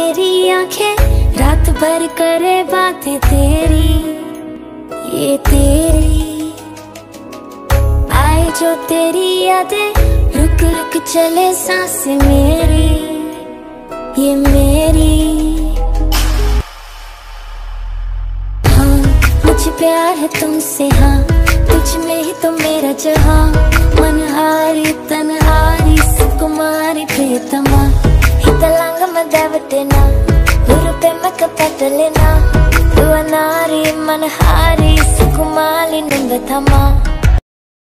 मेरी आंखें रात भर करे बातें तेरी, ये तेरी आए जो तेरी यादें, रुक रुक चले सांसें मेरी, ये मेरी। हाँ मुझे प्यार है तुमसे, हाँ तुझ में ही तो मेरा जहाँ, मनहारी तनहारी सुकुमारी प्रियतमा, हितलांग मदावटेना हुरुपे मकपटलेना, दुआनारी मनहारी सुकुमारी निंगथमा।